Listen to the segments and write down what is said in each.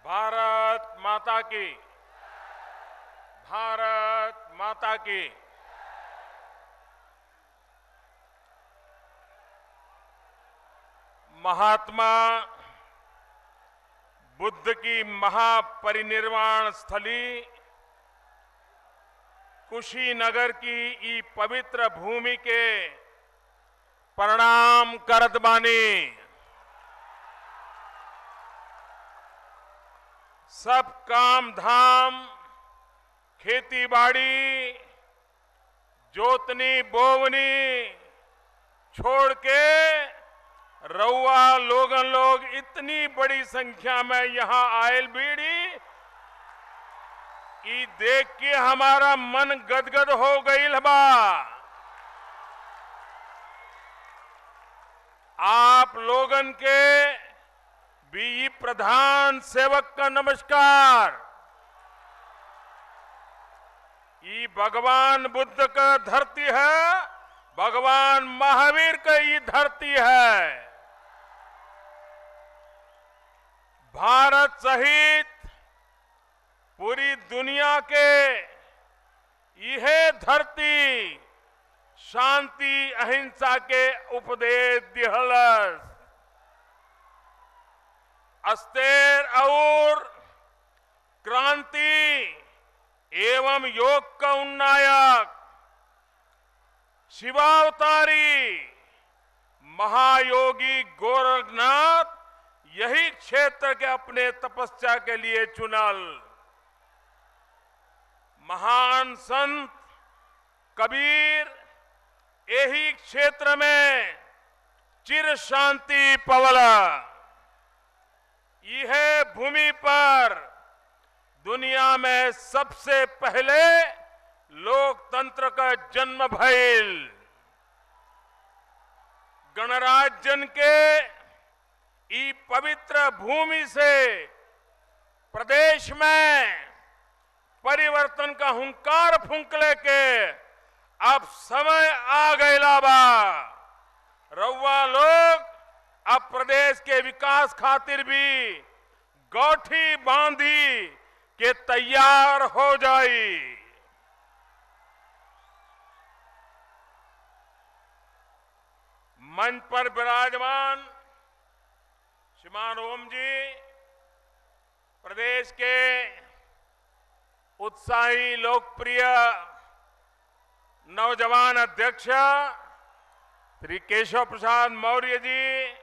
भारत माता की, भारत माता की। महात्मा बुद्ध की महापरिनिर्वाण स्थली कुशीनगर की ई पवित्र भूमि के प्रणाम करत बानी। सब काम धाम, खेती बाड़ी, जोतनी बोवनी छोड़ के रउआ लोग इतनी बड़ी संख्या में यहां आयल बीड़ी ई देख के हमारा मन गदगद हो गईल बा। आप लोगन के भी प्रधान सेवक का नमस्कार। ये भगवान बुद्ध का धरती है, भगवान महावीर का ये धरती है। भारत सहित पूरी दुनिया के यह धरती शांति अहिंसा के उपदेश दिहलस। अस्तेर और क्रांति एवं योग का उन्नायक शिवावतारी महायोगी गोरखनाथ यही क्षेत्र के अपने तपस्या के लिए चुनल। महान संत कबीर यही क्षेत्र में चिर शांति पवला। यह भूमि पर दुनिया में सबसे पहले लोकतंत्र का जन्म भइल। गणराज्य के ई पवित्र भूमि से प्रदेश में परिवर्तन का हुंकार फूंकले के अब समय आ गया बा। रउआ लोग अब प्रदेश के विकास खातिर भी गौठी बांधी के तैयार हो जाई। मंच पर विराजमान श्रीमान ओम जी, प्रदेश के उत्साही लोकप्रिय नौजवान अध्यक्ष श्री केशव प्रसाद मौर्य जी,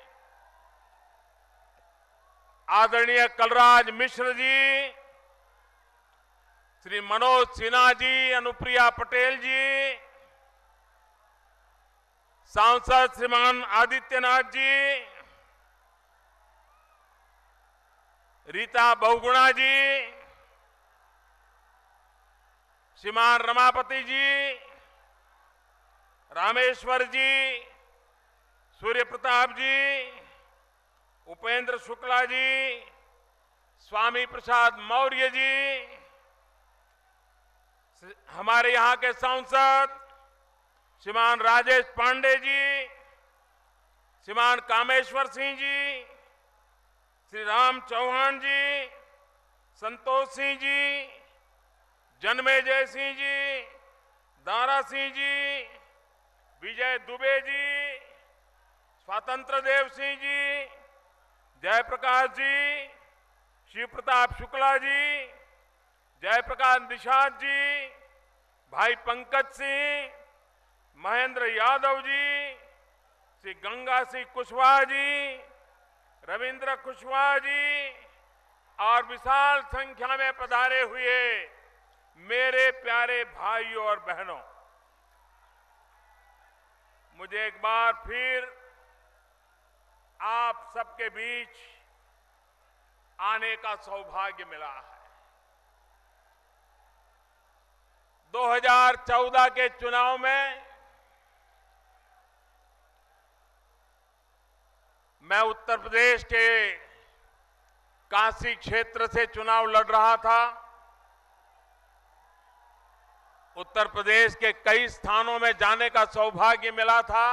आदरणीय कलराज मिश्र जी, श्री मनोज सिन्हा जी, अनुप्रिया पटेल जी, सांसद श्रीमान आदित्यनाथ जी, रीता बहुगुणा जी, श्रीमान रमापति जी, रामेश्वर जी, सूर्य प्रताप जी, उपेंद्र शुक्ला जी, स्वामी प्रसाद मौर्य जी, हमारे यहाँ के सांसद श्रीमान राजेश पांडे जी, श्रीमान कामेश्वर सिंह जी, श्री राम चौहान जी, संतोष सिंह जी, जन्मेजय सिंह जी, दारा सिंह जी, विजय दुबे जी, स्वतंत्र देव सिंह जी, जयप्रकाश जी, शिव प्रताप शुक्ला जी, जयप्रकाश निषाद जी, भाई पंकज सिंह, महेंद्र यादव जी, श्री गंगा सिंह कुशवाहा जी, रविंद्र कुशवाहा जी और विशाल संख्या में पधारे हुए मेरे प्यारे भाइयों और बहनों, मुझे एक बार फिर आप सबके बीच आने का सौभाग्य मिला है। 2014 के चुनाव में मैं उत्तर प्रदेश के काशी क्षेत्र से चुनाव लड़ रहा था। उत्तर प्रदेश के कई स्थानों में जाने का सौभाग्य मिला था,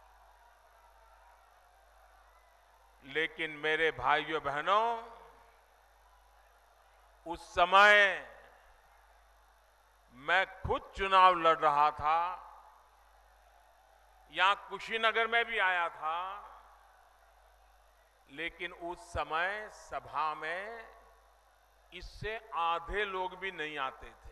लेकिन मेरे भाइयों बहनों, उस समय मैं खुद चुनाव लड़ रहा था, यहां कुशीनगर में भी आया था, लेकिन उस समय सभा में इससे आधे लोग भी नहीं आते थे।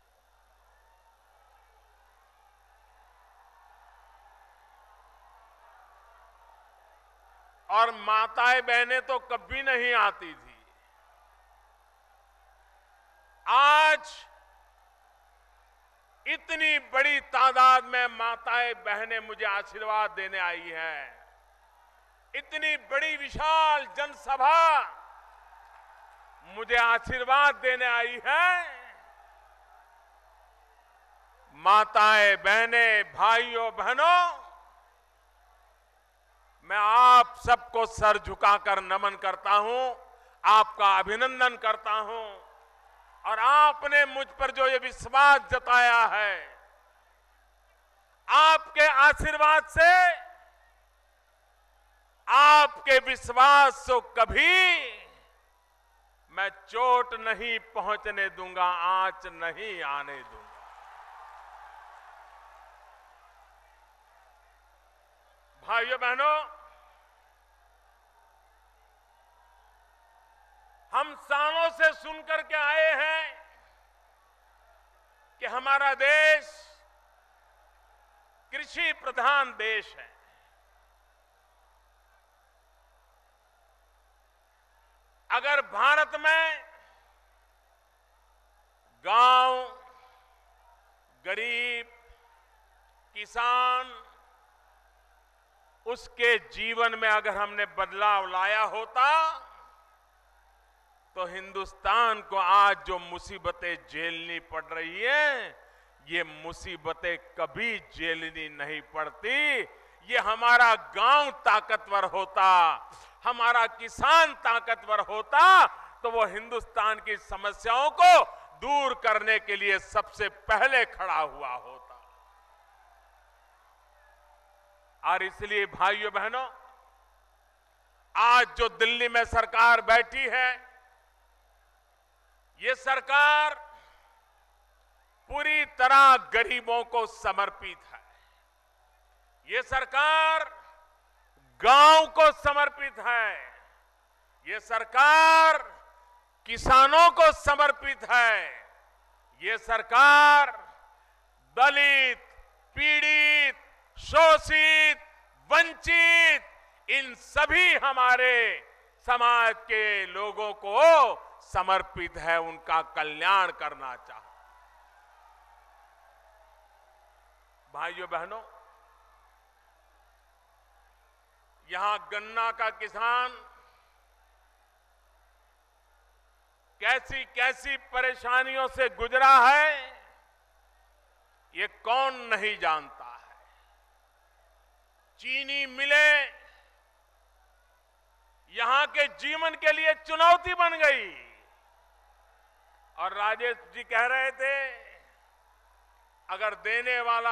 और माताएं बहनें तो कभी नहीं आती थी। आज इतनी बड़ी तादाद में माताएं बहनें मुझे आशीर्वाद देने आई हैं। इतनी बड़ी विशाल जनसभा मुझे आशीर्वाद देने आई है। माताएं बहनें भाइयों बहनों, मैं आप सबको सर झुकाकर नमन करता हूं, आपका अभिनंदन करता हूं। और आपने मुझ पर जो ये विश्वास जताया है, आपके आशीर्वाद से, आपके विश्वास से कभी मैं चोट नहीं पहुंचने दूंगा, आंच नहीं आने दूंगा। भाइयों बहनों, हम सालों से सुनकर के आए हैं कि हमारा देश कृषि प्रधान देश है। अगर भारत में गांव, गरीब, किसान, उसके जीवन में अगर हमने बदलाव लाया होता तो हिंदुस्तान को आज जो मुसीबतें झेलनी पड़ रही है, ये मुसीबतें कभी झेलनी नहीं पड़ती। ये हमारा गांव ताकतवर होता, हमारा किसान ताकतवर होता, तो वो हिंदुस्तान की समस्याओं को दूर करने के लिए सबसे पहले खड़ा हुआ होता। और इसलिए भाइयों बहनों, आज जो दिल्ली में सरकार बैठी है, ये सरकार पूरी तरह गरीबों को समर्पित है। ये सरकार गांव को समर्पित है। ये सरकार किसानों को समर्पित है। ये सरकार दलित, पीड़ित, शोषित, वंचित, इन सभी हमारे समाज के लोगों को समर्पित है, उनका कल्याण करना चाहता। भाइयों बहनों, यहां गन्ना का किसान कैसी कैसी परेशानियों से गुजरा है, ये कौन नहीं जानता है। चीनी मिलें यहां के जीवन के लिए चुनौती बन गई। और राजेश जी कह रहे थे, अगर देने वाला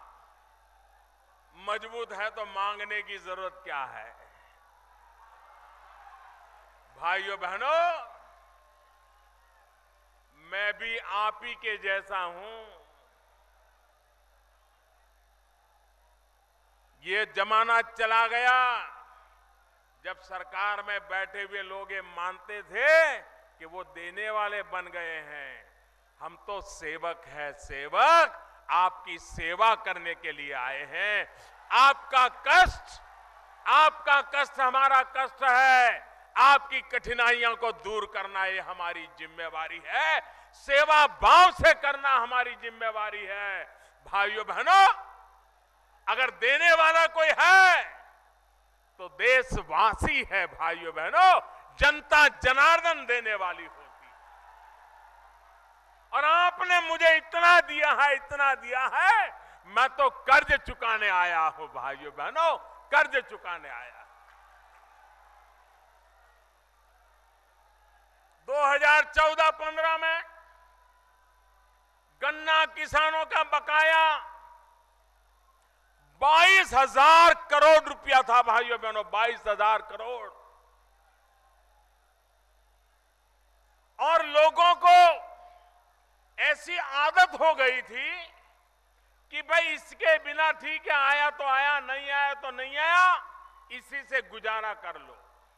मजबूत है तो मांगने की जरूरत क्या है। भाइयों बहनों, मैं भी आप ही के जैसा हूं। ये जमाना चला गया जब सरकार में बैठे हुए लोग ये मानते थे कि वो देने वाले बन गए हैं। हम तो सेवक हैं, सेवक आपकी सेवा करने के लिए आए हैं। आपका कष्ट हमारा कष्ट है। आपकी कठिनाइयों को दूर करना ये हमारी जिम्मेवारी है। सेवा भाव से करना हमारी जिम्मेवारी है। भाइयों बहनों, अगर देने वाला कोई है तो देशवासी है। भाइयों बहनों, जनता जनार्दन देने वाली होती है। और आपने मुझे इतना दिया है, इतना दिया है, मैं तो कर्ज चुकाने आया हूं। भाइयों बहनों, कर्ज चुकाने आया। 2014-15 में गन्ना किसानों का बकाया 22,000 करोड़ रुपया था। भाइयों बहनों, 22,000 करोड़। और लोगों को ऐसी आदत हो गई थी कि भाई इसके बिना ठीक है, आया तो आया, नहीं आया तो नहीं आया, इसी से गुजारा कर लो।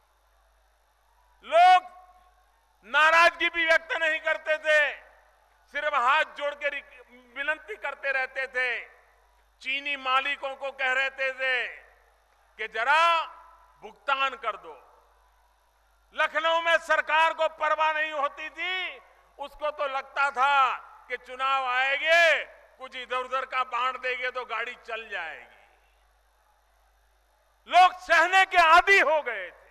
लोग नाराजगी भी व्यक्त नहीं करते थे, सिर्फ हाथ जोड़ के विनती करते रहते थे। चीनी मालिकों को कह रहते थे कि जरा भुगतान कर दो। लखनऊ में सरकार को परवाह नहीं होती थी, उसको तो लगता था कि चुनाव आएंगे, कुछ इधर उधर का बांट देंगे तो गाड़ी चल जाएगी। लोग सहने के आदी हो गए थे।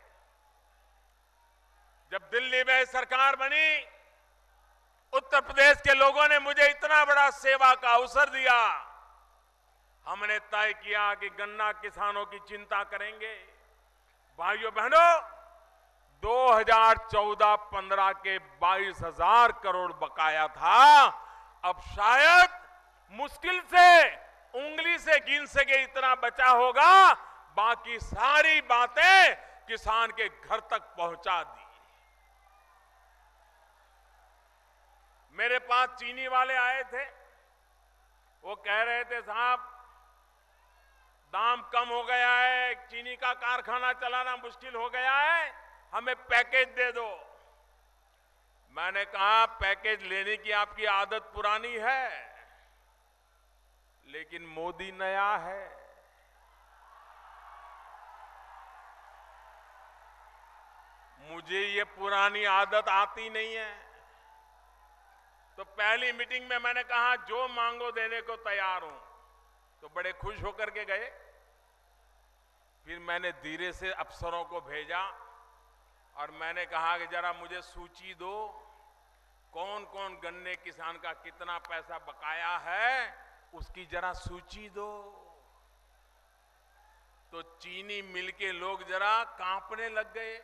जब दिल्ली में सरकार बनी, उत्तर प्रदेश के लोगों ने मुझे इतना बड़ा सेवा का अवसर दिया। हमने तय किया कि गन्ना किसानों की चिंता करेंगे। भाइयों बहनों, 2014-15 के 22,000 करोड़ बकाया था। अब शायद मुश्किल से उंगली से गिन सके इतना बचा होगा। बाकी सारी बातें किसान के घर तक पहुंचा दी। मेरे पास चीनी वाले आए थे, वो कह रहे थे साहब दाम कम हो गया है, चीनी का कारखाना चलाना मुश्किल हो गया है, हमें पैकेज दे दो। मैंने कहा पैकेज लेने की आपकी आदत पुरानी है, लेकिन मोदी नया है। मुझे ये पुरानी आदत आती नहीं है। तो पहली मीटिंग में मैंने कहा जो मांगो देने को तैयार हूं, तो बड़े खुश होकर के गए। फिर मैंने धीरे से अफसरों को भेजा और मैंने कहा कि जरा मुझे सूची दो, कौन कौन गन्ने किसान का कितना पैसा बकाया है, उसकी जरा सूची दो। तो चीनी मिल के लोग जरा कांपने लग गए।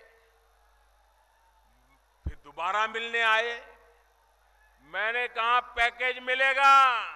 फिर दोबारा मिलने आए। मैंने कहा पैकेज मिलेगा,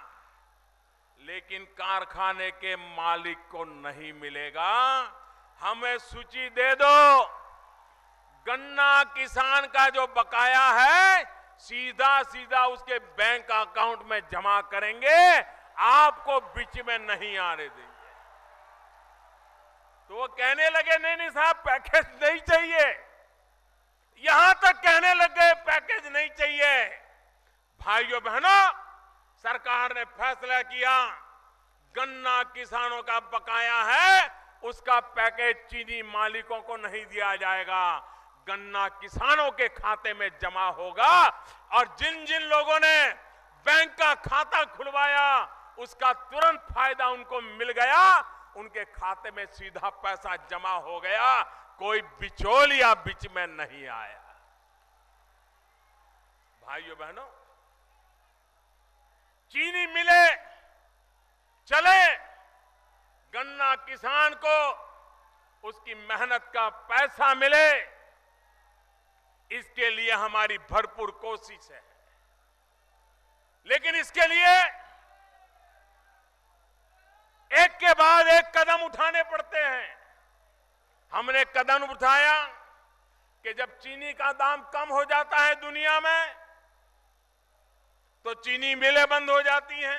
लेकिन कारखाने के मालिक को नहीं मिलेगा। हमें सूची दे दो। गन्ना किसान का जो बकाया है सीधा सीधा उसके बैंक अकाउंट में जमा करेंगे, आपको बीच में नहीं आने देंगे। तो वो कहने लगे नहीं नहीं साहब पैकेज नहीं चाहिए, यहां तक कहने लग गए पैकेज नहीं चाहिए। भाइयों बहनों, सरकार ने फैसला किया गन्ना किसानों का बकाया है, उसका पैकेज चीनी मालिकों को नहीं दिया जाएगा, गन्ना किसानों के खाते में जमा होगा। और जिन जिन लोगों ने बैंक का खाता खुलवाया उसका तुरंत फायदा उनको मिल गया, उनके खाते में सीधा पैसा जमा हो गया, कोई बिचौलिया बीच में नहीं आया। भाइयों बहनों, चीनी मिले चले, गन्ना किसान को उसकी मेहनत का पैसा मिले, इसके लिए हमारी भरपूर कोशिश है। लेकिन इसके लिए एक के बाद एक कदम उठाने पड़ते हैं। हमने कदम उठाया कि जब चीनी का दाम कम हो जाता है दुनिया में, तो चीनी मिलें बंद हो जाती हैं।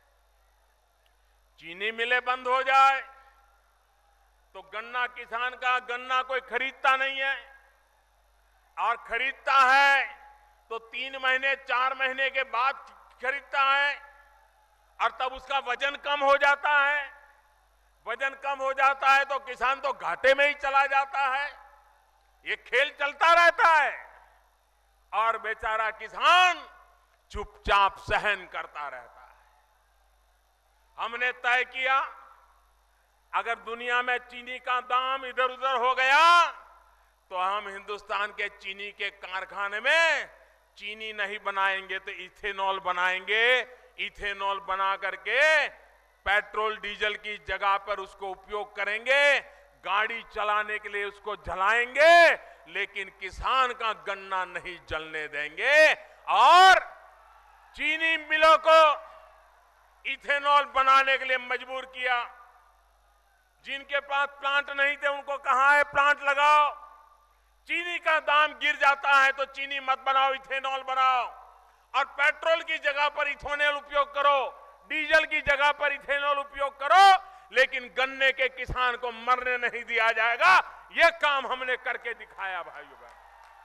चीनी मिलें बंद हो जाए तो गन्ना किसान का गन्ना कोई खरीदता नहीं है, और खरीदता है तो 3 महीने 4 महीने के बाद खरीदता है, और तब उसका वजन कम हो जाता है। वजन कम हो जाता है तो किसान तो घाटे में ही चला जाता है। ये खेल चलता रहता है और बेचारा किसान चुपचाप सहन करता रहता है। हमने तय किया अगर दुनिया में चीनी का दाम इधर उधर हो गया तो हम हिंदुस्तान के चीनी के कारखाने में चीनी नहीं बनाएंगे तो इथेनॉल बनाएंगे। इथेनॉल बना करके पेट्रोल डीजल की जगह पर उसको उपयोग करेंगे, गाड़ी चलाने के लिए उसको जलाएंगे, लेकिन किसान का गन्ना नहीं जलने देंगे। और चीनी मिलों को इथेनॉल बनाने के लिए मजबूर किया। जिनके पास प्लांट नहीं थे उनको कहा है प्लांट लगाओ। चीनी का दाम गिर जाता है तो चीनी मत बनाओ, इथेनॉल बनाओ, और पेट्रोल की जगह पर इथेनॉल उपयोग करो, डीजल की जगह पर इथेनॉल उपयोग करो, लेकिन गन्ने के किसान को मरने नहीं दिया जाएगा। यह काम हमने करके दिखाया भाइयों बहनों।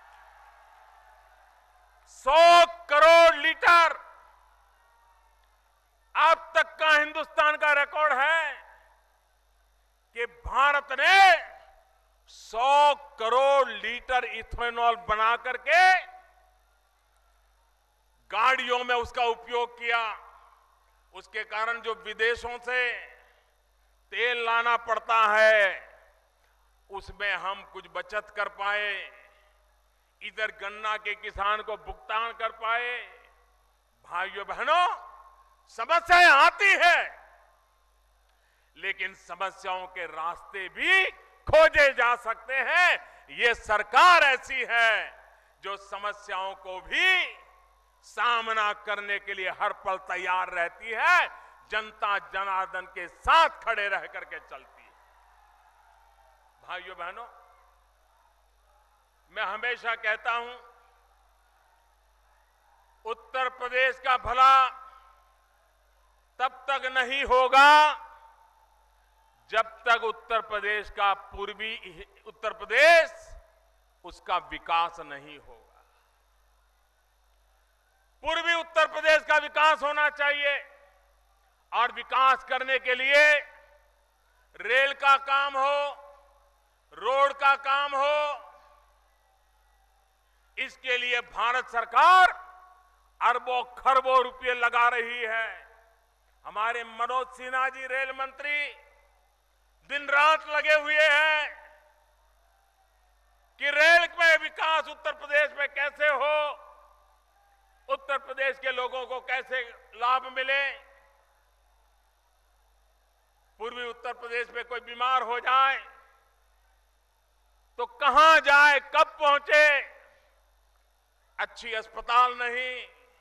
100 करोड़ लीटर अब तक का हिंदुस्तान का रिकॉर्ड है कि भारत ने 100 करोड़ लीटर इथेनॉल बना करके गाड़ियों में उसका उपयोग किया। उसके कारण जो विदेशों से तेल लाना पड़ता है उसमें हम कुछ बचत कर पाए, इधर गन्ना के किसान को भुगतान कर पाए। भाइयों बहनों, समस्याएं आती है, लेकिन समस्याओं के रास्ते भी खोजे जा सकते हैं। ये सरकार ऐसी है जो समस्याओं को भी सामना करने के लिए हर पल तैयार रहती है, जनता जनार्दन के साथ खड़े रह करके चलती है। भाइयों बहनों, मैं हमेशा कहता हूं, उत्तर प्रदेश का भला तब तक नहीं होगा जब तक उत्तर प्रदेश का पूर्वी उत्तर प्रदेश उसका विकास नहीं होगा। पूर्वी उत्तर प्रदेश का विकास होना चाहिए, और विकास करने के लिए रेल का काम हो, रोड का काम हो, इसके लिए भारत सरकार अरबों खरबों रुपए लगा रही है। हमारे मनोज सिन्हा जी रेल मंत्री दिन रात लगे हुए हैं कि रेल में विकास उत्तर प्रदेश में कैसे हो, उत्तर प्रदेश के लोगों को कैसे लाभ मिले। पूर्वी उत्तर प्रदेश में कोई बीमार हो जाए तो कहां जाए, कब पहुंचे, अच्छी अस्पताल नहीं।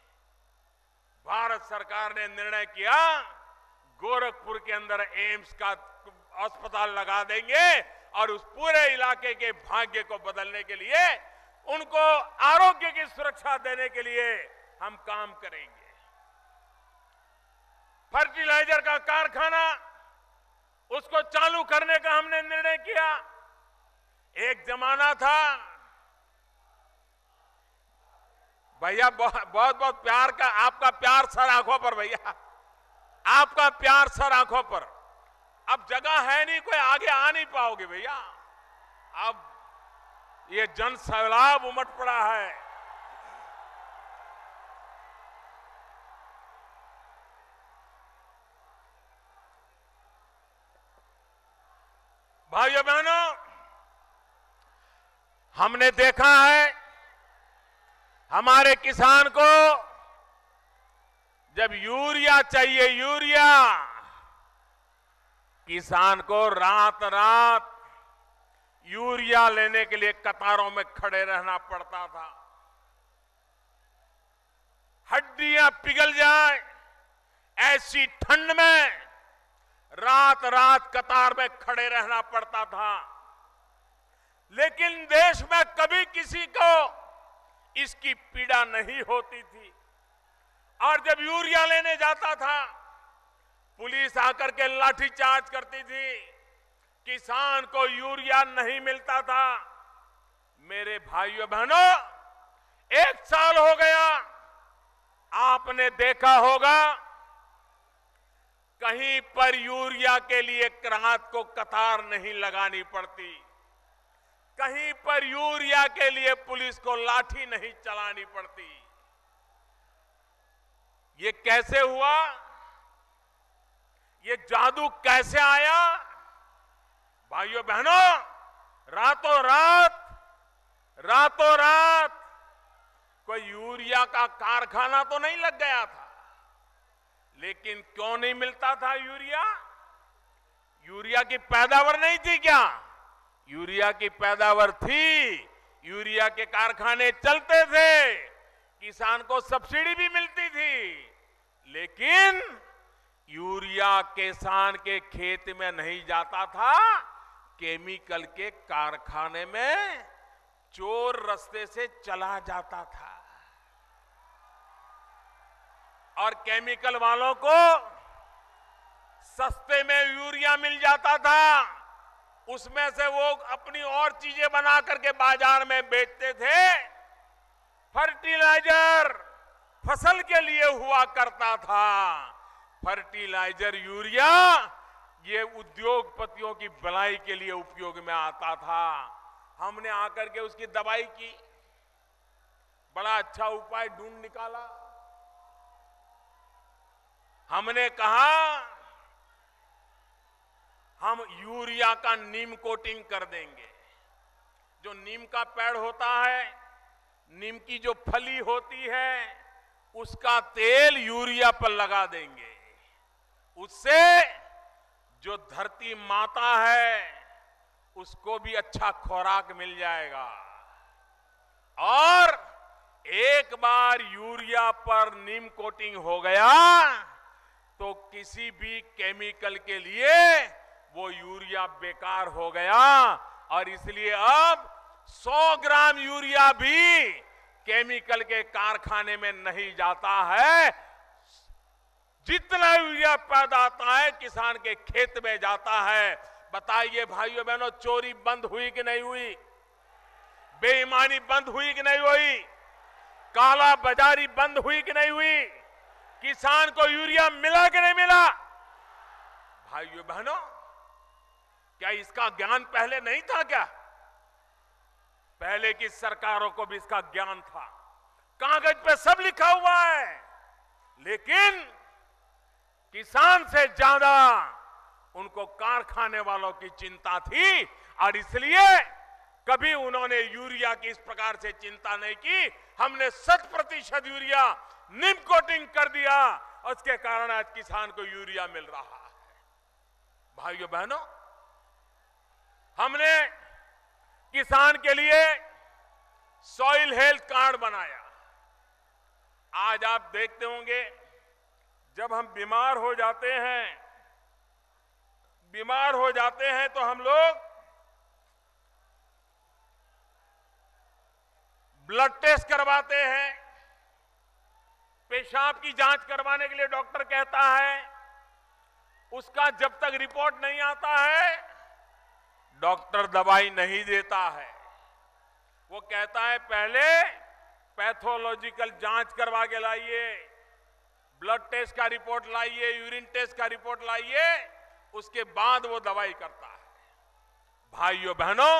भारत सरकार ने निर्णय किया गोरखपुर के अंदर एम्स का अस्पताल लगा देंगे, और उस पूरे इलाके के भाग्य को बदलने के लिए, उनको आरोग्य की सुरक्षा देने के लिए हम काम करेंगे। फर्टिलाइजर का कारखाना, उसको चालू करने का हमने निर्णय किया। एक जमाना था, भैया बहुत बहुत प्यार का, आपका प्यार सर आंखों पर, भैया आपका प्यार सर आंखों पर। अब जगह है नहीं, कोई आगे आ नहीं पाओगे भैया। अब ये जन सैलाब उमड़ पड़ा है। भाइयों बहनों, हमने देखा है हमारे किसान को जब यूरिया चाहिए, यूरिया, किसान को रात रात यूरिया लेने के लिए कतारों में खड़े रहना पड़ता था। हड्डियां पिघल जाए ऐसी ठंड में रात रात कतार में खड़े रहना पड़ता था, लेकिन देश में कभी किसी को इसकी पीड़ा नहीं होती थी। और जब यूरिया लेने जाता था, पुलिस आकर के लाठीचार्ज करती थी, किसान को यूरिया नहीं मिलता था। मेरे भाइयों बहनों, 1 साल हो गया, आपने देखा होगा कहीं पर यूरिया के लिए रात को कतार नहीं लगानी पड़ती, कहीं पर यूरिया के लिए पुलिस को लाठी नहीं चलानी पड़ती। ये कैसे हुआ? ये जादू कैसे आया? भाइयों बहनों, रातों रात कोई यूरिया का कारखाना तो नहीं लग गया था, लेकिन क्यों नहीं मिलता था यूरिया? यूरिया की पैदावार नहीं थी क्या? यूरिया की पैदावार थी, यूरिया के कारखाने चलते थे, किसान को सब्सिडी भी मिलती थी, लेकिन यूरिया किसान के खेत में नहीं जाता था, केमिकल के कारखाने में चोर रास्ते से चला जाता था और केमिकल वालों को सस्ते में यूरिया मिल जाता था। उसमें से वो अपनी और चीजें बना करके बाजार में बेचते थे। फर्टिलाइजर फसल के लिए हुआ करता था। फर्टिलाइजर यूरिया ये उद्योगपतियों की भलाई के लिए उपयोग में आता था। हमने आकर के उसकी दवाई की, बड़ा अच्छा उपाय ढूंढ निकाला। हमने कहा हम यूरिया का नीम कोटिंग कर देंगे। जो नीम का पेड़ होता है, नीम की जो फली होती है, उसका तेल यूरिया पर लगा देंगे। उससे जो धरती माता है उसको भी अच्छा खुराक मिल जाएगा। और एक बार यूरिया पर नीम कोटिंग हो गया तो किसी भी केमिकल के लिए वो यूरिया बेकार हो गया। और इसलिए अब 100 ग्राम यूरिया भी केमिकल के कारखाने में नहीं जाता है। जितना यूरिया पैदा होता है किसान के खेत में जाता है। बताइए भाइयों बहनों, चोरी बंद हुई कि नहीं हुई? बेईमानी बंद हुई कि नहीं हुई? काला बाजारी बंद हुई कि नहीं हुई? किसान को यूरिया मिला कि नहीं मिला? भाइयों बहनों, क्या इसका ज्ञान पहले नहीं था क्या? पहले की सरकारों को भी इसका ज्ञान था, कागज पे सब लिखा हुआ है। लेकिन किसान से ज्यादा उनको कारखाने वालों की चिंता थी और इसलिए कभी उन्होंने यूरिया की इस प्रकार से चिंता नहीं की। हमने 100% यूरिया नीम कोटिंग कर दिया, उसके कारण आज किसान को यूरिया मिल रहा है। भाइयों बहनों, हमने किसान के लिए सॉइल हेल्थ कार्ड बनाया। आज आप देखते होंगे जब हम बीमार हो जाते हैं तो हम लोग ब्लड टेस्ट करवाते हैं। पेशाब की जांच करवाने के लिए डॉक्टर कहता है, उसका जब तक रिपोर्ट नहीं आता है डॉक्टर दवाई नहीं देता है। वो कहता है पहले पैथोलॉजिकल जांच करवा के लाइए, ब्लड टेस्ट का रिपोर्ट लाइए, यूरिन टेस्ट का रिपोर्ट लाइए, उसके बाद वो दवाई करता है। भाइयों बहनों,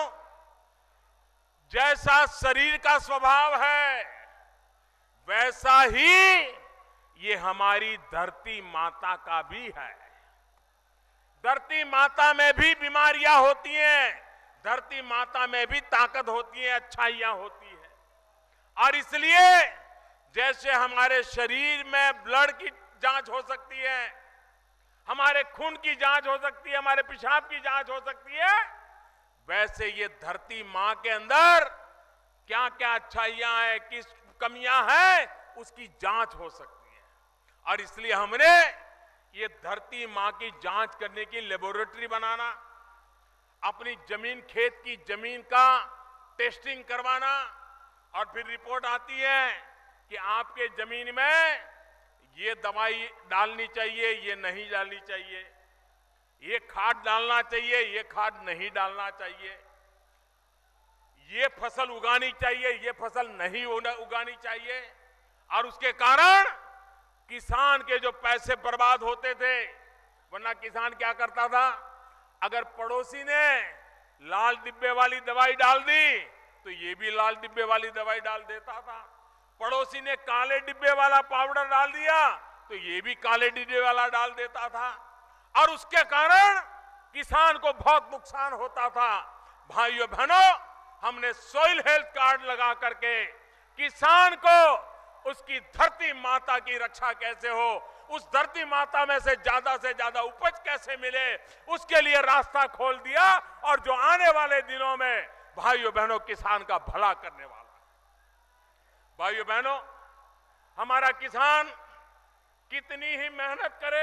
जैसा शरीर का स्वभाव है वैसा ही ये हमारी धरती माता का भी है। धरती माता में भी बीमारियां होती हैं, धरती माता में भी ताकत होती है, अच्छाइयां होती है। और इसलिए जैसे हमारे शरीर में ब्लड की जांच हो सकती है, हमारे खून की जांच हो सकती है, हमारे पेशाब की जांच हो सकती है, वैसे ये धरती मां के अंदर क्या क्या अच्छाइयां हैं, किस कमियां हैं, उसकी जांच हो सकती है। और इसलिए हमने ये धरती मां की जांच करने की लेबोरेटरी बनाना, अपनी जमीन, खेत की जमीन का टेस्टिंग करवाना, और फिर रिपोर्ट आती है कि आपके जमीन में ये दवाई डालनी चाहिए, ये नहीं डालनी चाहिए, ये खाद डालना चाहिए, ये खाद नहीं डालना चाहिए, ये फसल उगानी चाहिए, ये फसल नहीं उगानी चाहिए। और उसके कारण किसान के जो पैसे बर्बाद होते थे, वरना किसान क्या करता था, अगर पड़ोसी ने लाल डिब्बे वाली दवाई डाल दी तो ये भी लाल डिब्बे वाली दवाई डाल देता था। पड़ोसी ने काले डिब्बे वाला पाउडर डाल दिया तो ये भी काले डिब्बे वाला डाल देता था, और उसके कारण किसान को बहुत नुकसान होता था। भाइयों बहनों, हमने सॉइल हेल्थ कार्ड लगा करके किसान को उसकी धरती माता की रक्षा कैसे हो, उस धरती माता में से ज्यादा उपज कैसे मिले, उसके लिए रास्ता खोल दिया। और जो आने वाले दिनों में भाइयों बहनों किसान का भला करने वाला है। भाइयों बहनों, हमारा किसान कितनी ही मेहनत करे,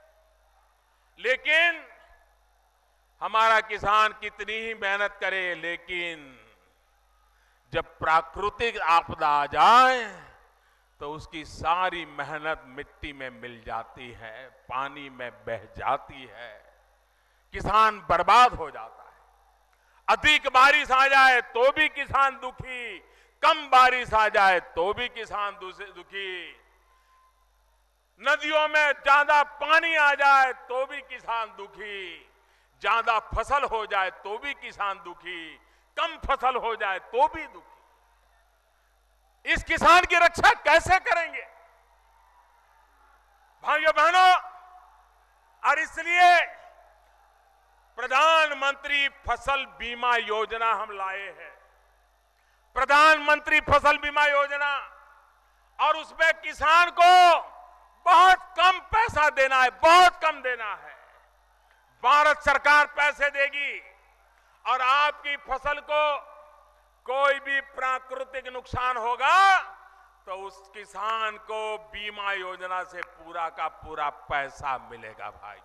लेकिन हमारा किसान कितनी ही मेहनत करे, लेकिन जब प्राकृतिक आपदा आ जाए तो उसकी सारी मेहनत मिट्टी में मिल जाती है, पानी में बह जाती है, किसान बर्बाद हो जाता है। अधिक बारिश आ जाए तो भी किसान दुखी, कम बारिश आ जाए तो भी किसान दुखी, नदियों में ज्यादा पानी आ जाए तो भी किसान दुखी, ज्यादा फसल हो जाए तो भी किसान दुखी, कम फसल हो जाए तो भी दुखी। इस किसान की रक्षा कैसे करेंगे भाइयों बहनों? और इसलिए प्रधानमंत्री फसल बीमा योजना हम लाए हैं, प्रधानमंत्री फसल बीमा योजना। और उसमें किसान को बहुत कम पैसा देना है, बहुत कम देना है। भारत सरकार पैसे देगी और आपकी फसल को कोई भी प्राकृतिक नुकसान होगा तो उस किसान को बीमा योजना से पूरा का पूरा पैसा मिलेगा भाई।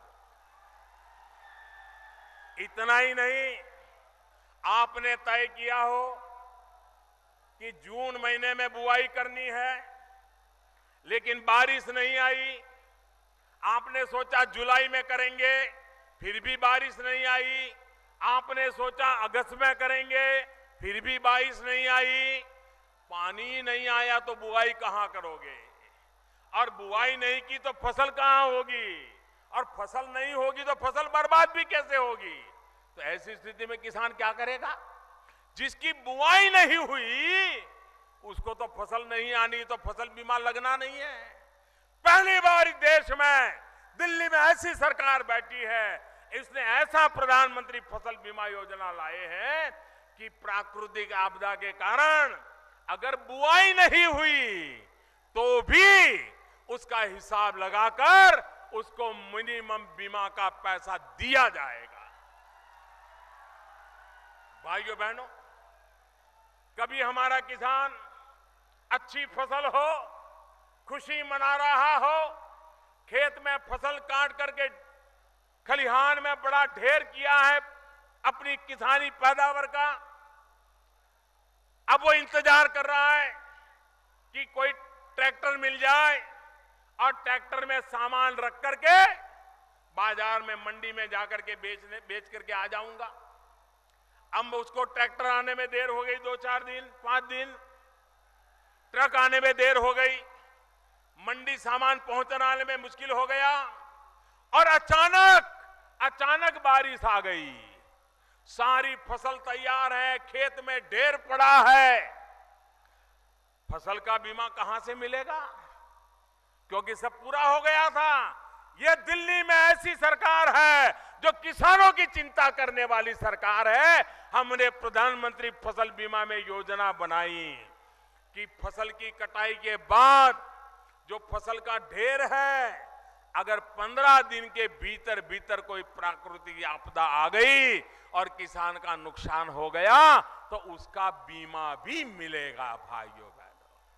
इतना ही नहीं, आपने तय किया हो कि जून महीने में बुआई करनी है, लेकिन बारिश नहीं आई। आपने सोचा जुलाई में करेंगे, फिर भी बारिश नहीं आई। आपने सोचा अगस्त में करेंगे, फिर भी बारिश नहीं आई। पानी नहीं आया तो बुआई कहां करोगे? और बुआई नहीं की तो फसल कहां होगी? और फसल नहीं होगी तो फसल बर्बाद भी कैसे होगी? तो ऐसी स्थिति में किसान क्या करेगा? जिसकी बुआई नहीं हुई उसको तो फसल नहीं आनी, तो फसल बीमा लगना नहीं है। पहली बार देश में दिल्ली में ऐसी सरकार बैठी है, इसने ऐसा प्रधानमंत्री फसल बीमा योजना लाए हैं कि प्राकृतिक आपदा के कारण अगर बुआई नहीं हुई तो भी उसका हिसाब लगाकर उसको मिनिमम बीमा का पैसा दिया जाएगा। भाइयों बहनों, कभी हमारा किसान अच्छी फसल हो, खुशी मना रहा हो, खेत में फसल काट करके खलिहान में बड़ा ढेर किया है अपनी किसानी पैदावार का, अब वो इंतजार कर रहा है कि कोई ट्रैक्टर मिल जाए और ट्रैक्टर में सामान रख करके बाजार में मंडी में जाकर के बेच करके आ जाऊंगा। अब उसको ट्रैक्टर आने में देर हो गई, 2-4 दिन 5 दिन, ट्रक आने में देर हो गई, मंडी सामान पहुंचाने में मुश्किल हो गया और अचानक बारिश आ गई। सारी फसल तैयार है, खेत में ढेर पड़ा है, फसल का बीमा कहां से मिलेगा? क्योंकि सब पूरा हो गया था। यह दिल्ली में ऐसी सरकार है जो किसानों की चिंता करने वाली सरकार है। हमने प्रधानमंत्री फसल बीमा में योजना बनाई कि फसल की कटाई के बाद जो फसल का ढेर है, अगर 15 दिन के भीतर भीतर कोई प्राकृतिक आपदा आ गई और किसान का नुकसान हो गया तो उसका बीमा भी मिलेगा। भाइयों बहनों,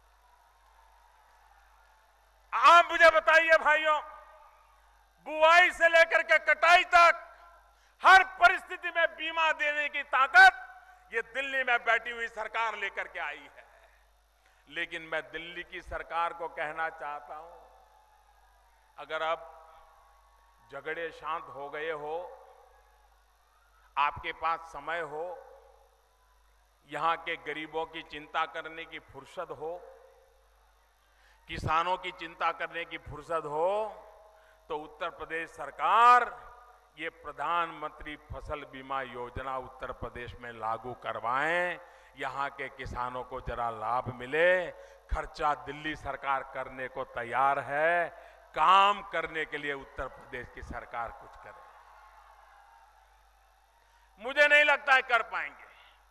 आप मुझे बताइए भाइयों, बुआई से लेकर के कटाई तक हर परिस्थिति में बीमा देने की ताकत ये दिल्ली में बैठी हुई सरकार लेकर के आई है। लेकिन मैं दिल्ली की सरकार को कहना चाहता हूं, अगर अब झगड़े शांत हो गए हो, आपके पास समय हो, यहां के गरीबों की चिंता करने की फुर्सत हो, किसानों की चिंता करने की फुर्सत हो, तो उत्तर प्रदेश सरकार ये प्रधानमंत्री फसल बीमा योजना उत्तर प्रदेश में लागू करवाएं। यहां के किसानों को जरा लाभ मिले। खर्चा दिल्ली सरकार करने को तैयार है, काम करने के लिए उत्तर प्रदेश की सरकार कुछ करे। मुझे नहीं लगता है कर पाएंगे,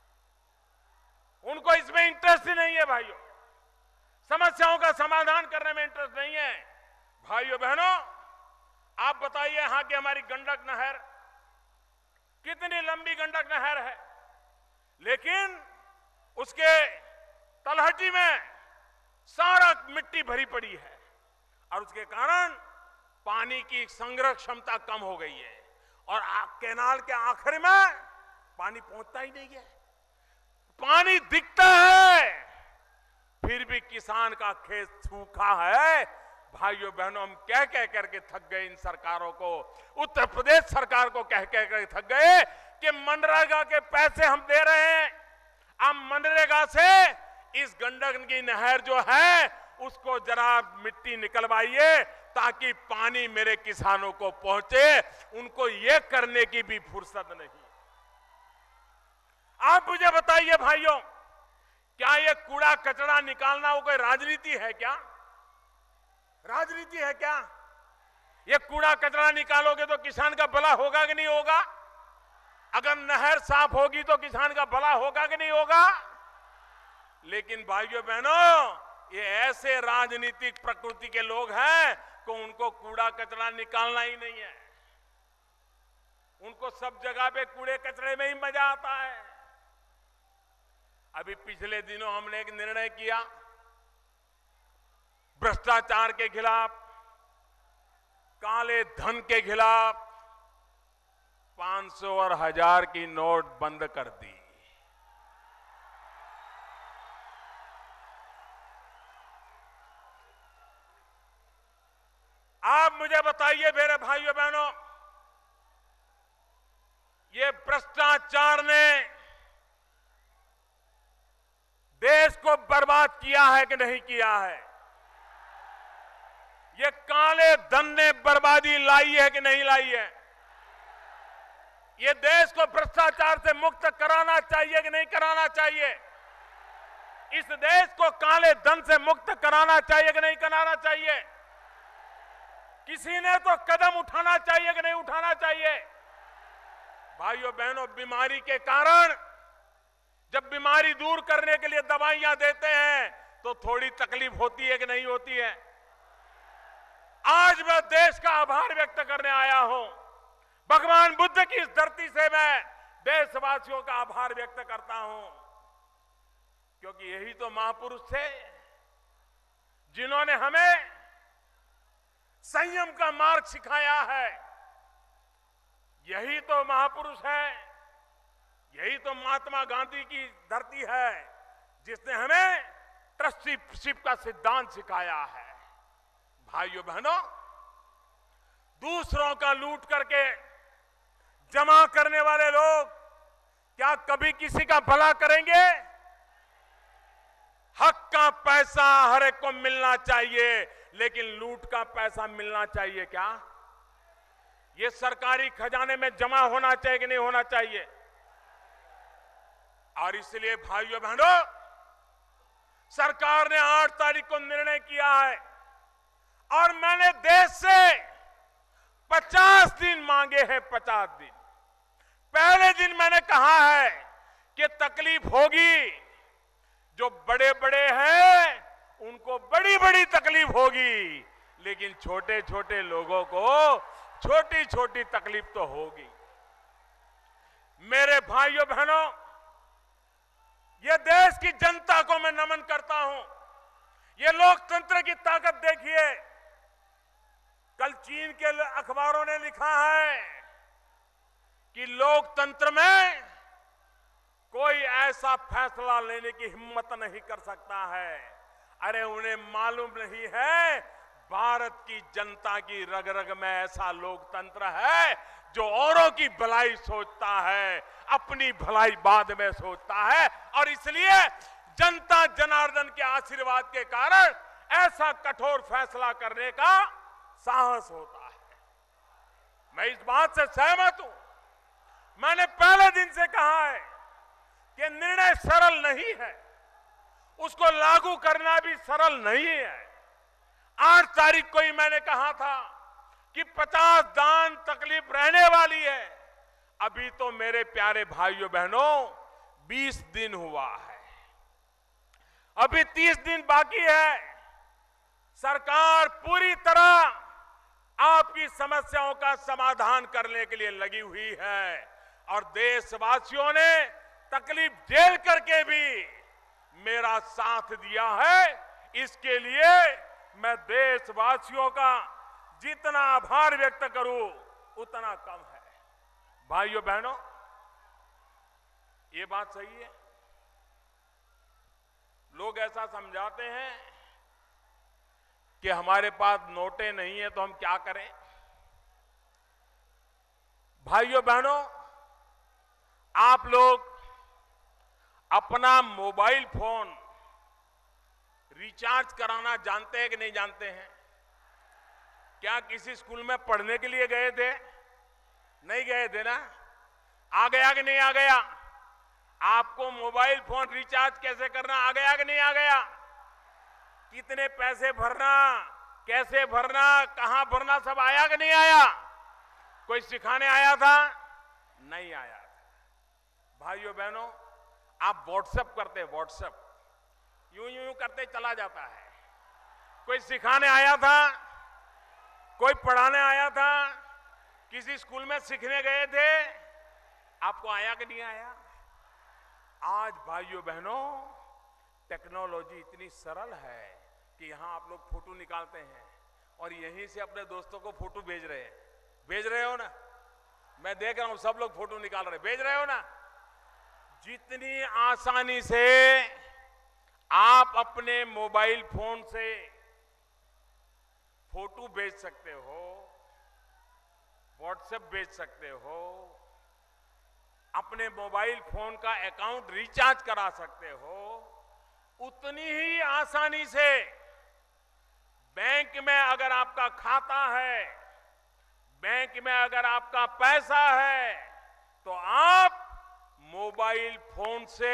उनको इसमें इंटरेस्ट ही नहीं है भाइयों, समस्याओं का समाधान करने में इंटरेस्ट नहीं है। भाइयों बहनों, आप बताइए, यहां की हमारी गंडक नहर, कितनी लंबी गंडक नहर है, लेकिन उसके तलहटी में सारा मिट्टी भरी पड़ी है और उसके कारण पानी की संग्रह क्षमता कम हो गई है और कैनाल के आखिर में पानी पहुंचता ही नहीं है। पानी दिखता है, फिर भी किसान का खेत सूखा है। भाइयों बहनों, हम कह कह करके थक गए इन सरकारों को। उत्तर प्रदेश सरकार को कह कह कर थक गए कि मनरेगा के पैसे हम दे रहे हैं, अब मनरेगा से इस गंडक की नहर जो है उसको जरा मिट्टी निकलवाइए ताकि पानी मेरे किसानों को पहुंचे। उनको ये करने की भी फुर्सत नहीं। आप मुझे बताइए भाइयों, क्या ये कूड़ा कचरा निकालना वो कोई राजनीति है क्या? राजनीति है क्या? ये कूड़ा कचरा निकालोगे तो किसान का भला होगा कि नहीं होगा? अगर नहर साफ होगी तो किसान का भला होगा कि नहीं होगा? लेकिन भाइयों बहनों, ये ऐसे राजनीतिक प्रकृति के लोग हैं कि उनको कूड़ा कचरा निकालना ही नहीं है। उनको सब जगह पे कूड़े कचरे में ही मजा आता है। अभी पिछले दिनों हमने एक निर्णय किया भ्रष्टाचार के खिलाफ, काले धन के खिलाफ 500 और 1000 की नोट बंद कर दी। आप मुझे बताइए मेरे भाइयों बहनों, ये भ्रष्टाचार ने देश को बर्बाद किया है कि नहीं किया है? ये काले धन ने बर्बादी लाई है कि नहीं लाई है? ये देश को भ्रष्टाचार से मुक्त कराना चाहिए कि नहीं कराना चाहिए? इस देश को काले धन से मुक्त कराना चाहिए कि नहीं कराना चाहिए? किसी ने तो कदम उठाना चाहिए कि नहीं उठाना चाहिए? भाइयों बहनों, बीमारी के कारण जब बीमारी दूर करने के लिए दवाइयां देते हैं तो थोड़ी तकलीफ होती है कि नहीं होती है? आज मैं देश का आभार व्यक्त करने आया हूं। भगवान बुद्ध की इस धरती से मैं देशवासियों का आभार व्यक्त करता हूं, क्योंकि यही तो महापुरुष थे जिन्होंने हमें संयम का मार्ग सिखाया है। यही तो महापुरुष है, यही तो महात्मा गांधी की धरती है जिसने हमें ट्रस्टीशिप का सिद्धांत सिखाया है। भाइयों बहनों, दूसरों का लूट करके जमा करने वाले लोग क्या कभी किसी का भला करेंगे? हक का पैसा हर एक को मिलना चाहिए, लेकिन लूट का पैसा मिलना चाहिए क्या? ये सरकारी खजाने में जमा होना चाहिए कि नहीं होना चाहिए? और इसलिए भाइयों बहनों, सरकार ने 8 तारीख को निर्णय किया है और मैंने देश से 50 दिन मांगे हैं। 50 दिन। पहले दिन मैंने कहा है कि तकलीफ होगी, जो बड़े बड़े हैं उनको बड़ी बड़ी तकलीफ होगी, लेकिन छोटे छोटे लोगों को छोटी छोटी तकलीफ तो होगी। मेरे भाइयों बहनों, ये देश की जनता को मैं नमन करता हूं। ये लोकतंत्र की ताकत देखिए। कल चीन के अखबारों ने लिखा है कि लोकतंत्र में कोई ऐसा फैसला लेने की हिम्मत नहीं कर सकता है। अरे उन्हें मालूम नहीं है भारत की जनता की रग रग में ऐसा लोकतंत्र है जो औरों की भलाई सोचता है, अपनी भलाई बाद में सोचता है, और इसलिए जनता जनार्दन के आशीर्वाद के कारण ऐसा कठोर फैसला करने का साहस होता है। मैं इस बात से सहमत हूं। मैंने पहले दिन से कहा है कि निर्णय सरल नहीं है, उसको लागू करना भी सरल नहीं है। 8 तारीख को ही मैंने कहा था कि 50 दान तकलीफ रहने वाली है। अभी तो मेरे प्यारे भाइयों बहनों 20 दिन हुआ है, अभी 30 दिन बाकी है। सरकार पूरी तरह आपकी समस्याओं का समाधान करने के लिए लगी हुई है और देशवासियों ने तकलीफ झेल करके भी मेरा साथ दिया है। इसके लिए मैं देशवासियों का जितना आभार व्यक्त करूं उतना कम है। भाइयों बहनों, ये बात सही है लोग ऐसा समझाते हैं कि हमारे पास नोटें नहीं है तो हम क्या करें। भाइयों बहनों, आप लोग अपना मोबाइल फोन रिचार्ज कराना जानते हैं कि नहीं जानते हैं? क्या किसी स्कूल में पढ़ने के लिए गए थे? नहीं गए थे ना? आ गया कि नहीं आ गया? आपको मोबाइल फोन रिचार्ज कैसे करना आ गया कि नहीं आ गया? कितने पैसे भरना, कैसे भरना, कहां भरना, सब आया कि नहीं आया? कोई सिखाने आया था? नहीं आया था। भाइयों बहनों, आप व्हाट्सएप करते, व्हाट्सएप यूं यूं करते चला जाता है। कोई सिखाने आया था? कोई पढ़ाने आया था? किसी स्कूल में सीखने गए थे? आपको आया कि नहीं आया? आज भाइयों बहनों, टेक्नोलॉजी इतनी सरल है कि यहां आप लोग फोटो निकालते हैं और यहीं से अपने दोस्तों को फोटो भेज रहे हैं। भेज रहे हो ना? मैं देख रहा हूं सब लोग फोटो निकाल रहे, भेज रहे हो ना? जितनी आसानी से आप अपने मोबाइल फोन से फोटो भेज सकते हो, व्हाट्सएप भेज सकते हो, अपने मोबाइल फोन का अकाउंट रिचार्ज करा सकते हो, उतनी ही आसानी से बैंक में अगर आपका खाता है, बैंक में अगर आपका पैसा है, तो आप मोबाइल फोन से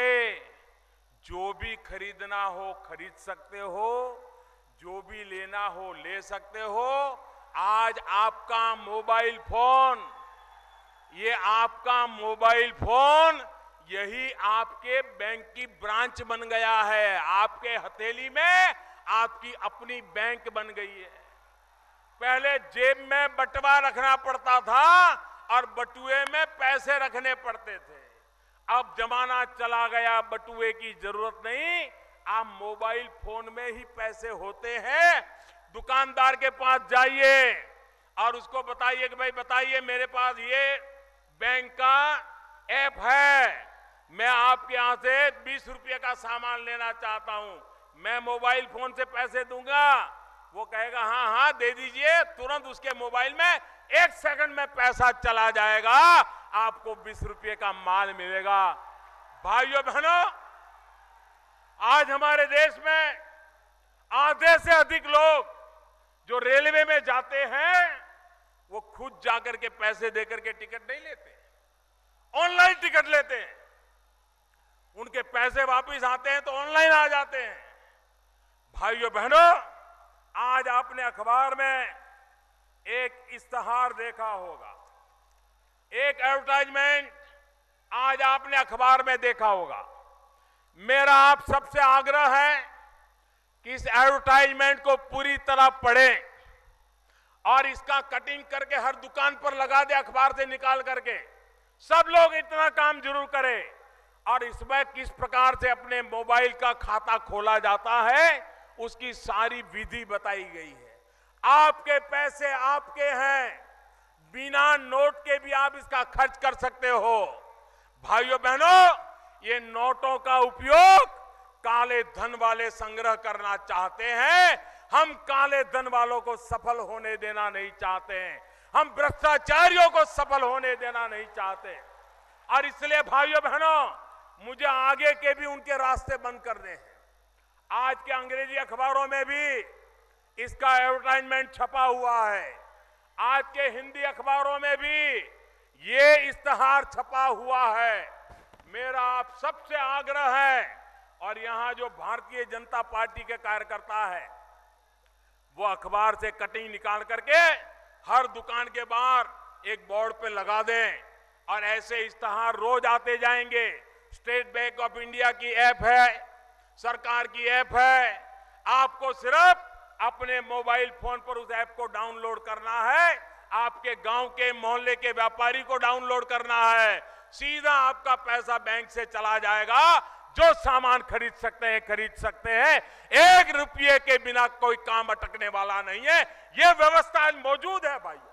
जो भी खरीदना हो खरीद सकते हो, जो भी लेना हो ले सकते हो। आज आपका मोबाइल फोन, ये आपका मोबाइल फोन यही आपके बैंक की ब्रांच बन गया है। आपके हथेली में आपकी अपनी बैंक बन गई है। पहले जेब में बटुआ रखना पड़ता था और बटुए में पैसे रखने पड़ते थे। अब जमाना चला गया, बटुए की जरूरत नहीं, आप मोबाइल फोन में ही पैसे होते हैं। दुकानदार के पास जाइए और उसको बताइए कि भाई बताइए, मेरे पास ये बैंक का ऐप है, मैं आपके यहां से 20 रुपये का सामान लेना चाहता हूं, मैं मोबाइल फोन से पैसे दूंगा। वो कहेगा हाँ हाँ दे दीजिए, तुरंत उसके मोबाइल में 1 सेकंड में पैसा चला जाएगा, आपको 20 रुपये का माल मिलेगा। भाइयों बहनों, आज हमारे देश में आधे से अधिक लोग जो रेलवे में जाते हैं वो खुद जाकर के पैसे देकर के टिकट नहीं लेते, ऑनलाइन टिकट लेते हैं। उनके पैसे वापस आते हैं तो ऑनलाइन आ जाते हैं। भाइयों बहनों, आज आपने अखबार में एक इश्तहार देखा होगा, एक एडवर्टाइजमेंट आज आपने अखबार में देखा होगा। मेरा आप सबसे आग्रह है कि इस एडवर्टाइजमेंट को पूरी तरह पढ़ें और इसका कटिंग करके हर दुकान पर लगा दे, अखबार से निकाल करके। सब लोग इतना काम जरूर करें। और इसमें किस प्रकार से अपने मोबाइल का खाता खोला जाता है उसकी सारी विधि बताई गई है। आपके पैसे आपके हैं, बिना नोट के भी आप इसका खर्च कर सकते हो। भाइयों बहनों, ये नोटों का उपयोग काले धन वाले संग्रह करना चाहते हैं। हम काले धन वालों को सफल होने देना नहीं चाहते हैं, हम भ्रष्टाचारियों को सफल होने देना नहीं चाहते। और इसलिए भाइयों बहनों, मुझे आगे के भी उनके रास्ते बंद करने हैं। आज के अंग्रेजी अखबारों में भी इसका एडवर्टाइजमेंट छपा हुआ है, आज के हिंदी अखबारों में भी ये इश्तहार छपा हुआ है। मेरा आप सबसे आग्रह है, और यहां जो भारतीय जनता पार्टी के कार्यकर्ता है वो अखबार से कटिंग निकाल करके हर दुकान के बाहर एक बोर्ड पे लगा दें, और ऐसे इश्तहार रोज आते जाएंगे। स्टेट बैंक ऑफ इंडिया की ऐप है, सरकार की ऐप है, आपको सिर्फ अपने मोबाइल फोन पर उस ऐप को डाउनलोड करना है, आपके गांव के मोहल्ले के व्यापारी को डाउनलोड करना है, सीधा आपका पैसा बैंक से चला जाएगा। जो सामान खरीद सकते हैं खरीद सकते हैं, 1 रुपये के बिना कोई काम अटकने वाला नहीं है। यह व्यवस्था मौजूद है भाइयों।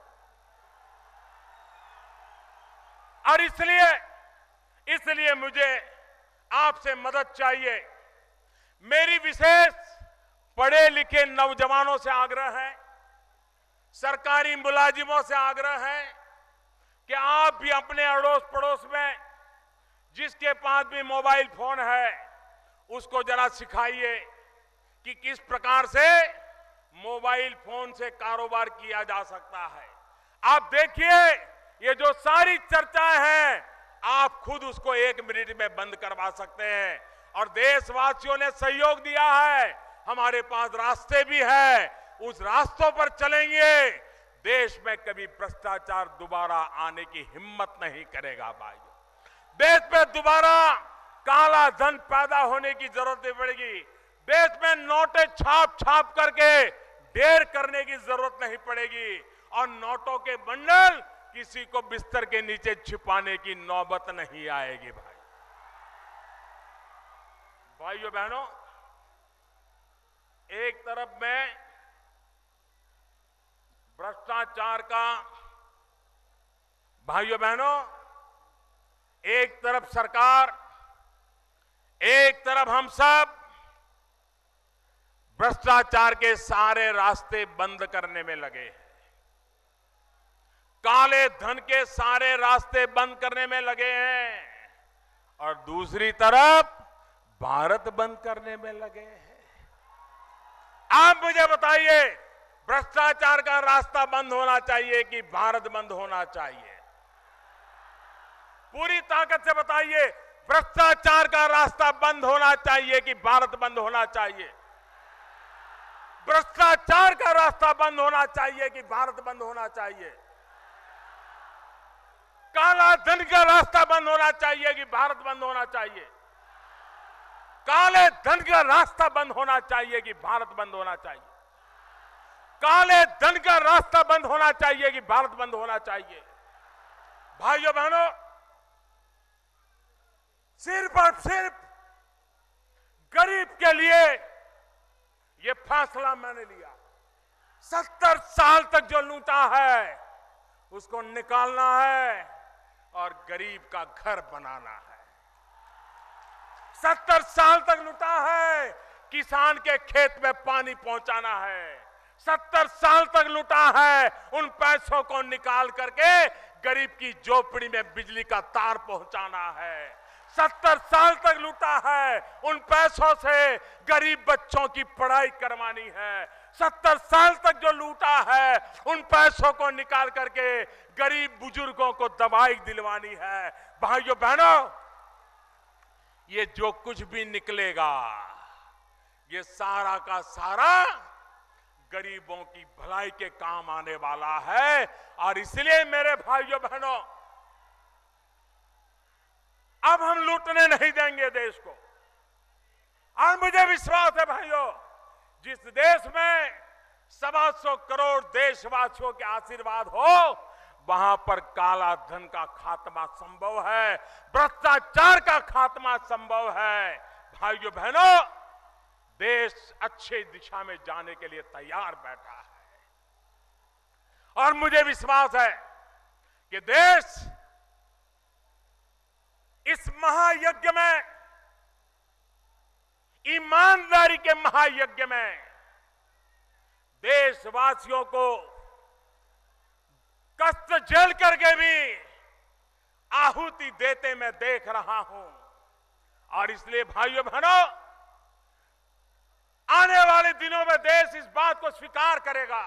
और इसलिए मुझे आपसे मदद चाहिए। मेरी विशेष पढ़े लिखे नौजवानों से आग्रह है, सरकारी मुलाजिमों से आग्रह है कि आप भी अपने अड़ोस पड़ोस में जिसके पास भी मोबाइल फोन है उसको जरा सिखाइए कि किस प्रकार से मोबाइल फोन से कारोबार किया जा सकता है। आप देखिए, ये जो सारी चर्चाएं हैं आप खुद उसको 1 मिनट में बंद करवा सकते हैं। और देशवासियों ने सहयोग दिया है, हमारे पास रास्ते भी है, उस रास्तों पर चलेंगे। देश में कभी भ्रष्टाचार दोबारा आने की हिम्मत नहीं करेगा भाइयों। देश में दोबारा काला धन पैदा होने की जरूरत नहीं पड़ेगी। देश में नोटें छाप छाप करके ढेर करने की जरूरत नहीं पड़ेगी और नोटों के बंडल किसी को बिस्तर के नीचे छिपाने की नौबत नहीं आएगी। भाइयों बहनों, एक तरफ में भ्रष्टाचार का, भाइयों बहनों, एक तरफ सरकार, एक तरफ हम सब भ्रष्टाचार के सारे रास्ते बंद करने में लगे हैं, काले धन के सारे रास्ते बंद करने में लगे हैं और दूसरी तरफ भारत बंद करने में लगे हैं। आप मुझे बताइए, भ्रष्टाचार का रास्ता बंद होना चाहिए कि भारत बंद होना चाहिए? पूरी ताकत से बताइए, भ्रष्टाचार का रास्ता बंद होना चाहिए कि भारत बंद होना चाहिए? भ्रष्टाचार का रास्ता बंद होना चाहिए कि भारत बंद होना चाहिए? काला धन का रास्ता बंद होना चाहिए कि भारत बंद होना चाहिए? काले धन का रास्ता बंद होना चाहिए कि भारत बंद होना चाहिए? काले धन का रास्ता बंद होना चाहिए कि भारत बंद होना चाहिए? भाइयों बहनों, सिर्फ और सिर्फ गरीब के लिए ये फैसला मैंने लिया। 70 साल तक जो लूटा है उसको निकालना है और गरीब का घर बनाना है। 70 साल तक लूटा है, किसान के खेत में पानी पहुंचाना है। 70 साल तक लूटा है, उन पैसों को निकाल करके गरीब की झोपड़ी में बिजली का तार पहुंचाना है। 70 साल तक लूटा है, उन पैसों से गरीब बच्चों की पढ़ाई करवानी है। 70 साल तक जो लूटा है, उन पैसों को निकाल करके गरीब बुजुर्गों को दवाई दिलवानी है। भाइयों बहनों, ये जो कुछ भी निकलेगा ये सारा का सारा गरीबों की भलाई के काम आने वाला है। और इसलिए मेरे भाइयों बहनों, अब हम लूटने नहीं देंगे देश को। और मुझे विश्वास है भाइयों, जिस देश में 125 करोड़ देशवासियों के आशीर्वाद हो वहां पर काला धन का खात्मा संभव है, भ्रष्टाचार का खात्मा संभव है। भाइयों बहनों, देश अच्छे दिशा में जाने के लिए तैयार बैठा है और मुझे विश्वास है कि देश इस महायज्ञ में, ईमानदारी के महायज्ञ में देशवासियों को कष्ट झेल करके भी आहुति देते मैं देख रहा हूं। और इसलिए भाइयों बहनों, आने वाले दिनों में देश इस बात को स्वीकार करेगा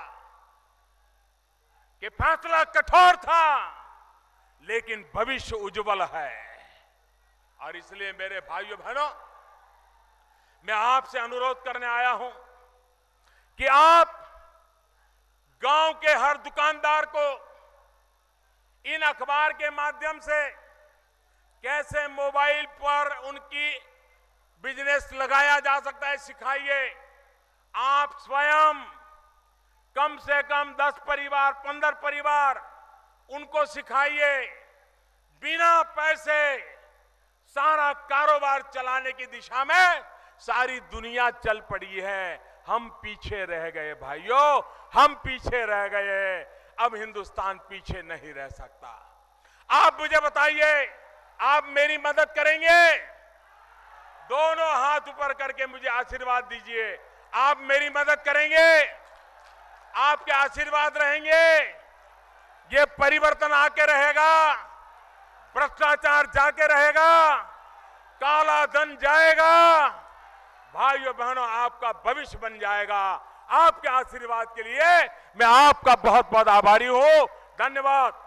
कि फैसला कठोर था लेकिन भविष्य उज्जवल है। और इसलिए मेरे भाइयों बहनों, मैं आपसे अनुरोध करने आया हूं कि आप गांव के हर दुकानदार को इन अखबार के माध्यम से कैसे मोबाइल पर उनकी बिजनेस लगाया जा सकता है सिखाइए। आप स्वयं कम से कम 10 परिवार, 15 परिवार उनको सिखाइए। बिना पैसे सारा कारोबार चलाने की दिशा में सारी दुनिया चल पड़ी है। हम पीछे रह गए भाइयों, हम पीछे रह गए। अब हिंदुस्तान पीछे नहीं रह सकता। आप मुझे बताइए, आप मेरी मदद करेंगे? दोनों हाथ ऊपर पर करके मुझे आशीर्वाद दीजिए। आप मेरी मदद करेंगे, आपके आशीर्वाद रहेंगे, ये परिवर्तन आके रहेगा, भ्रष्टाचार जाके रहेगा, काला धन जाएगा। भाइयों बहनों, आपका भविष्य बन जाएगा। आपके आशीर्वाद के लिए मैं आपका बहुत बहुत आभारी हूं। धन्यवाद।